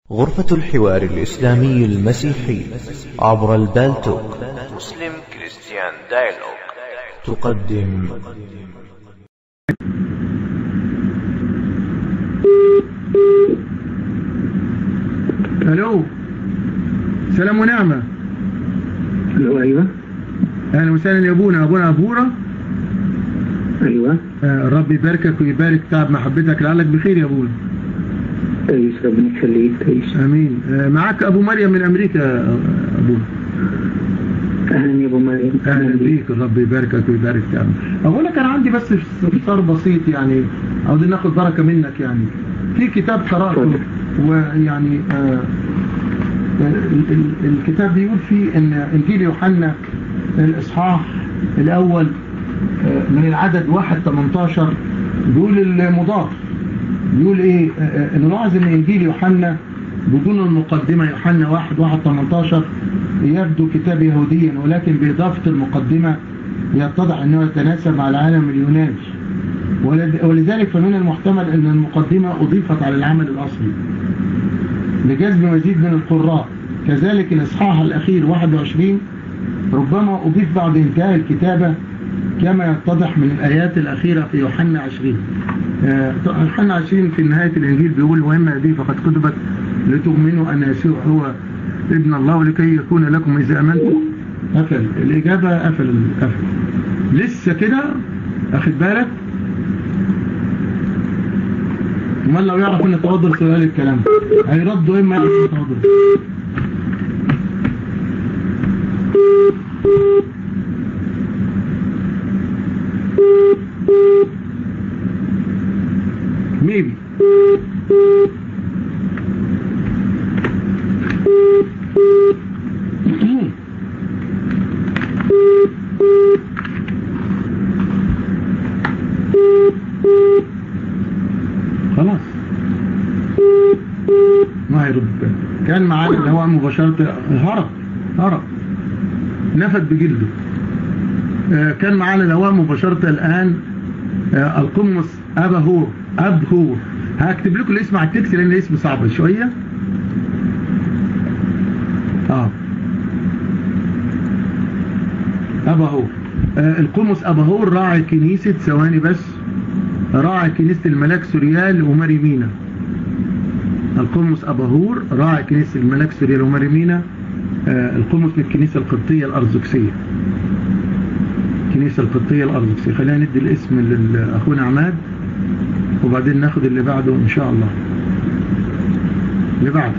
غرفة الحوار الإسلامي المسيحي عبر البالتوك مسلم كريستيان دايلوج تقدم الو، سلام ونعمة. الو، ايوه. اهلا وسهلا يا ابونا ابورة. ايوه. ربي يباركك ويبارك تعب محبتك، لعلك بخير يا ابونا. كويس، ربنا يخليك. كويس، امين. معاك ابو مريم من امريكا ابونا. اهلا يا ابو مريم. اهلا بيك، ربي يباركك ويبارك تعب. اقول لك انا عندي بس استفسار بسيط، يعني عاوزين ناخد بركة منك. يعني في كتاب قرأته ويعني الكتاب بيقول فيه ان انجيل يوحنا الاصحاح الاول من العدد 1-18 بيقول المضاف، بيقول ايه؟ نلاحظ ان انجيل يوحنا بدون المقدمة، يوحنا 1:18 يبدو كتاب يهوديا، ولكن بإضافة المقدمة يتضح انه يتناسب مع العالم اليوناني، ولذلك فمن المحتمل ان المقدمة اضيفت على العمل الاصلي لجذب مزيد من القراء. كذلك الاصحاح الاخير 21 ربما اضيف بعد انتهاء الكتابة كما يتضح من الايات الاخيرة في يوحنا 20. يوحنا 20 في نهاية الانجيل بيقول: واما هذه فقد كتبت لتؤمنوا ان يسوع هو ابن الله ولكي يكون لكم اذا امنتم. قفل الاجابة، قفل لسه كده، اخد بالك؟ امال لو يعرف ان تفضل سؤال الكلام هيردوا اما يعرف ان تفضل. ميبي خلاص ما هيرد. كان معانا الهواء مباشرة، هرب نفد بجلده. كان معانا الهواء مباشرة الآن القمص أبهور. هكتب لكم الاسم على التكست لأن الاسم صعب شوية. أبهور، القمص أبهور راعي كنيسة، ثواني بس، راعي كنيسة الملاك سوريال وماريمينا. القمص أبهور راعي كنيسة الملاك سوريال وماريمينا. القمص من الكنيسة القبطية الأرثوذكسية، الكنيسة القبطية الأرثوذكسية. خلينا ندي الاسم لأخونا عماد وبعدين ناخد اللي بعده إن شاء الله. اللي بعده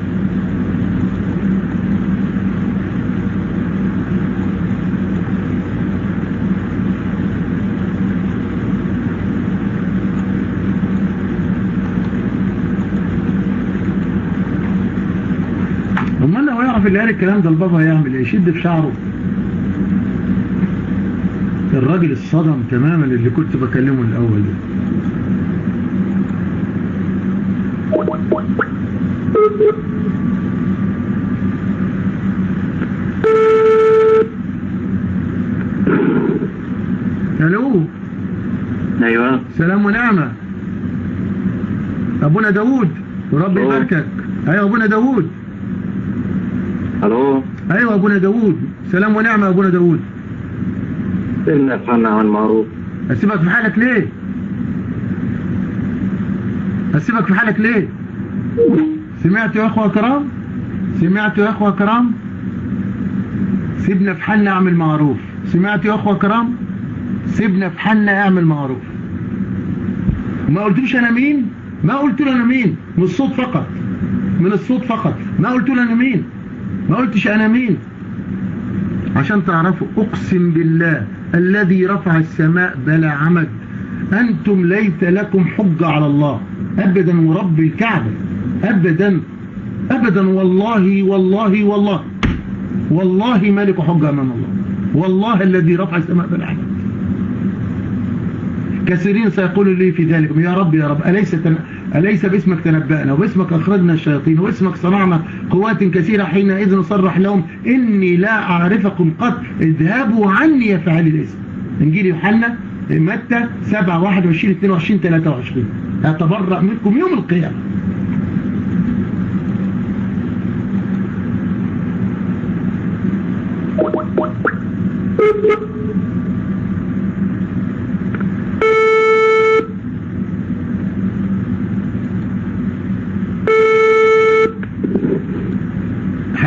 امال لو يعرف اللي قال الكلام ده البابا هيعمل ايه؟ يشد في شعره. الراجل الصدم تماما اللي كنت بكلمه الاول ده. الو، ايوه. سلام ونعمة ابونا داوود وربي يباركك. ايوه ابونا داوود. الو، ايوه ابونا داوود، سلام ونعمة يا ابونا داوود. إن أفعلنا عن معروف. أسيبك في حالك ليه؟ سمعتوا يا أخوة كرام؟ سيبنا في حالنا أعمل معروف. سمعتوا يا أخوة كرام؟ سيبنا في حالنا أعمل معروف. ما قلتوش أنا مين؟ ما قلت له أنا مين؟ من الصوت فقط. ما قلت له أنا مين؟ ما قلتش أنا مين؟ عشان تعرفوا، أقسم بالله الذي رفع السماء بلا عمد، أنتم ليس لكم حجة على الله أبدا، ورب الكعبة أبدا والله ما لكم حجة أمام الله. والله الذي رفع السماء بلا عمد. كثيرين سيقولوا لي في ذلك: يا رب أليس باسمك تنبأنا وباسمك أخرجنا الشياطين وباسمك صنعنا قوات كثيرة؟ حينئذ نصرح لهم: إني لا أعرفكم قط، اذهبوا عني يا فاعلي الاسم. إنجيل يوحنا متى 7:21-22-23. أتبرأ منكم يوم القيامة.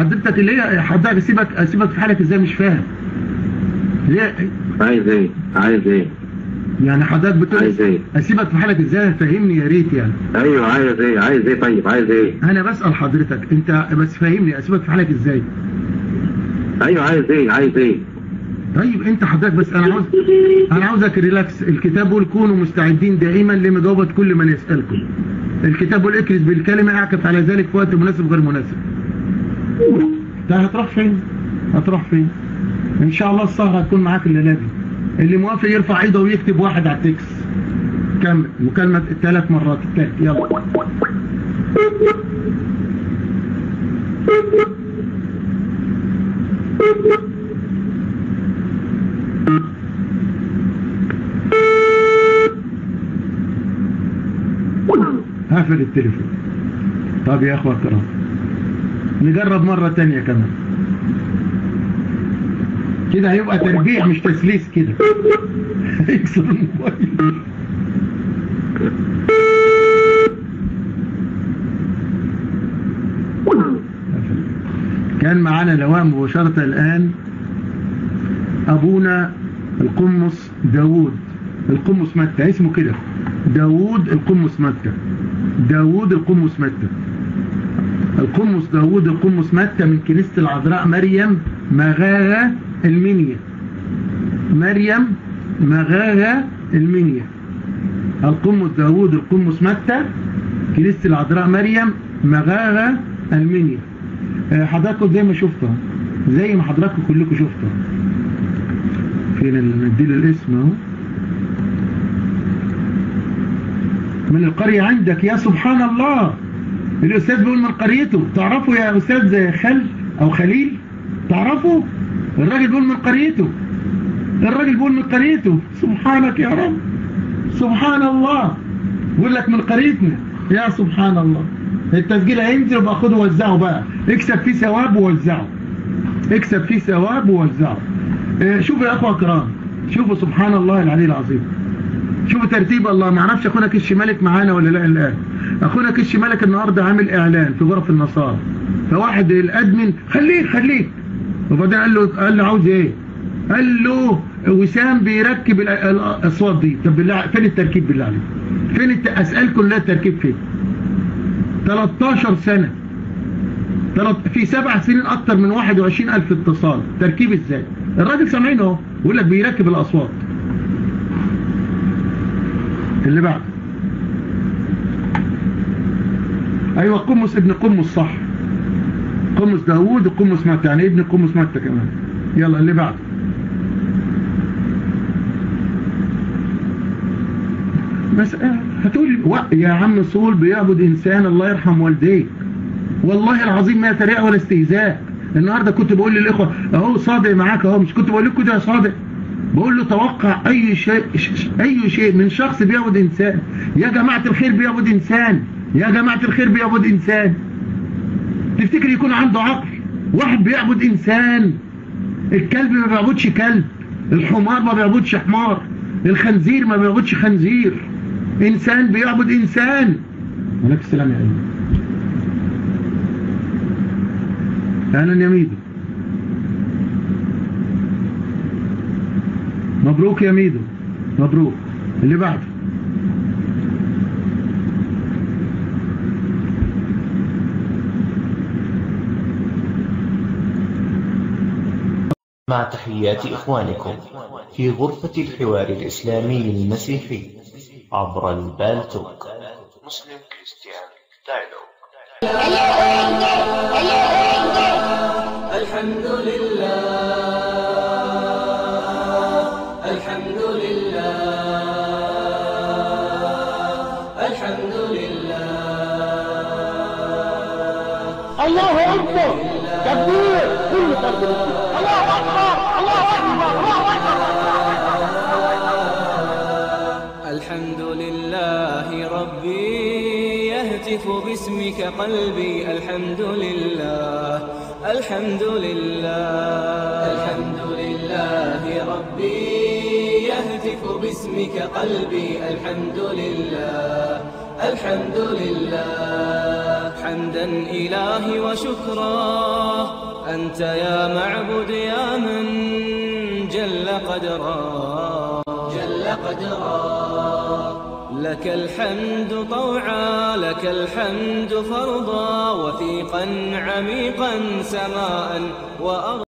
حضرتك اللي هي حضرتك اسيبك في حالك ازاي؟ مش فاهم ليه. عايز ايه؟ عايز ايه؟ يعني حضرتك بتقول عايز ايه؟ اسيبك في حالك ازاي؟ فهمني يا ريت يعني. ايوه عايز ايه؟ عايز ايه؟ طيب عايز ايه؟ انا بسأل حضرتك انت بس فهمني، اسيبك في حالك ازاي؟ ايوه عايز ايه؟ عايز ايه؟ طيب انت حضرتك بس انا عاوزك ريلاكس. الكتاب بيقول كونوا مستعدين دائما لمجاوبة كل من يسألكم. الكتاب بيقول اكرز بالكلمة اعكف على ذلك في وقت مناسب غير مناسب. انت هتروح فين؟ هتروح فين؟ ان شاء الله السهرة هتكون معاك الليلة دي. اللي موافق يرفع ايده ويكتب واحد على التكس. كمل مكالمة 3 مرات التالت يلا. هقفل التليفون. طب يا اخوة الكرام نجرب مرة تانية كمان كده، هيبقى تربيع مش تسليس كده. هيكسر الموبايل. كان معانا لواء مباشرة الآن أبونا القمص داوود القمص متى، اسمه كده داوود القمص متى. داوود القمص متى، القمص داوود القمص متى من كنيسة العذراء مريم مغاغة المنيا. مريم مغاغة المنيا. القمص داوود القمص متى كنيسة العذراء مريم مغاغة المنيا. حضراتكم زي ما شفتها، زي ما حضراتكم كلكم شفتها. فين نديله الاسم اهو. من القرية عندك يا سبحان الله. الأستاذ بيقول من قريته. تعرفوا يا أستاذ خل أو خليل؟ تعرفوا؟ الراجل بيقول من قريته. الراجل بيقول من قريته. سبحانك يا رب، سبحان الله. بيقول لك من قريتنا يا سبحان الله. التسجيل هينزل وبقى خده ووزعه بقى، اكسب فيه ثواب ووزعه، اكسب فيه ثواب ووزعه. شوفوا يا اخوة الكرام، شوفوا سبحان الله العلي العظيم. شوفوا ترتيب الله. ما اعرفش اخونا كش مالك معانا ولا لا الان. اخونا كش مالك النهارده عامل اعلان في غرف النصارى، فواحد الادمن خليك وبعدين قال له عاوز ايه؟ قال له وسام بيركب الاصوات دي. طب بالله فين التركيب بالله عليك؟ فين اسالكم لا التركيب فين؟ 13 سنة في 7 سنين اكتر من 21,000 اتصال. تركيب ازاي؟ الراجل سامعينه اهو بيقول لك بيركب الاصوات. اللي بعد ايوه قمص ابن قمص صح. قمص داوود وقمص متى، يعني ابن قمص متى كمان. يلا اللي بعد. بس هتقول يا عم صول بيعبد انسان. الله يرحم والديك، والله العظيم ما تريقه ولا استهزاء. النهارده كنت بقول للاخوه اهو صادق معاك اهو، مش كنت بقول لكم كده يا صادق؟ بقول له توقع اي شيء من شخص بيعبد انسان. يا جماعه الخير بيعبد انسان، يا جماعه الخير بيعبد انسان. تفتكر يكون عنده عقل؟ واحد بيعبد انسان. الكلب ما بيعبدش كلب، الحمار ما بيعبدش حمار، الخنزير ما بيعبدش خنزير. انسان بيعبد انسان. عليك السلام يا ايمن. اهلا يا ميدو. مبروك يا ميدو، مبروك. اللي بعده. مع تحيات إخوانكم في غرفة الحوار الإسلامي المسيحي عبر البالتوك. مسلم كريستيان دايلوج. الحمد لله، الحمد لله، الحمد لله. الله أكبر، تكبير، كل تكبير. الله أكبر، الله أكبر، الله أكبر. الحمد لله ربي يهتف باسمك قلبي. الحمد لله، الحمد لله، الحمد لله ربي يهتف باسمك قلبي. الحمد لله، الحمد لله. حمدا إلهي وشكرا أنت يا معبد يا من جل قدرا لك الحمد طوعا لك الحمد فرضا وثيقا عميقا سماء وأرضا